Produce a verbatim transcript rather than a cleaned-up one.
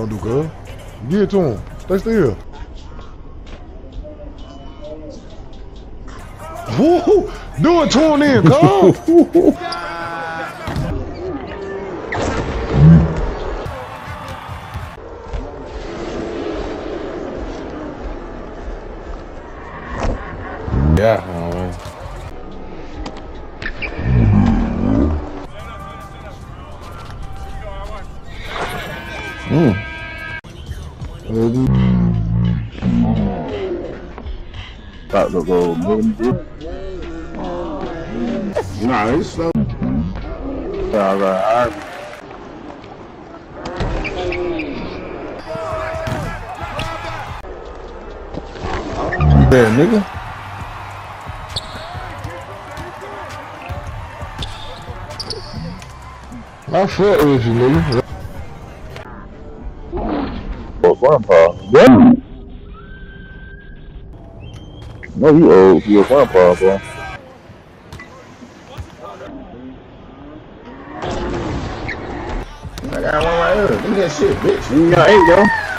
Don't do good. Give it to him. Stay still. Woo! Do it to him then, come. Yeah, man. Mm. About to go moving. Nah, it's slow. Yeah, right. There, nigga. I fuck with you, nigga. Oh, grandpa. Yeah. No, you old. You a grandpa, bro. I got one right here. Look at that shit, bitch. You got eight, yo.